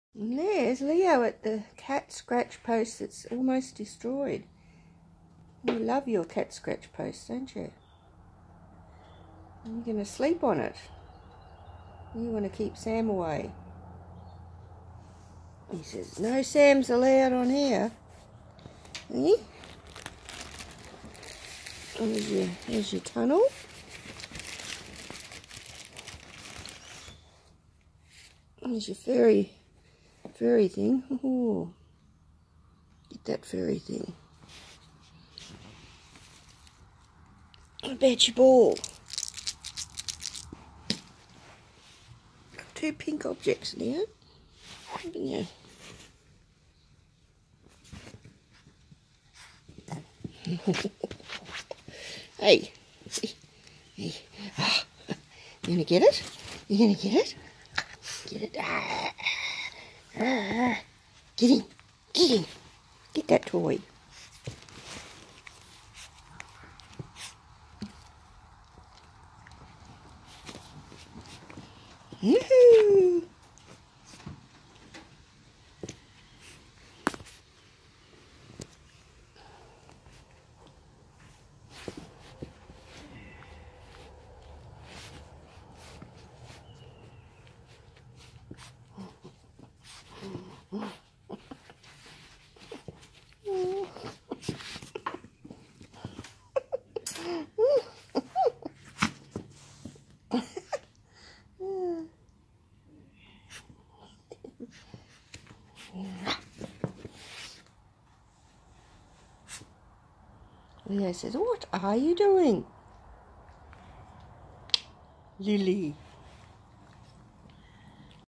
And there's Leo at the cat scratch post that's almost destroyed. You love your cat scratch post, don't you? You're going to sleep on it. You want to keep Sam away. He says, no Sam's allowed on here. Eh? There's your tunnel. There's your furry thing. Ooh. Get that furry thing. What about your ball? Two pink objects now, haven't you? Hey. Hey. Oh. You gonna get it? You gonna get it? Get it. Get him. Get him. Get that toy. Yoo-hoo. Leo says, what are you doing? Lily.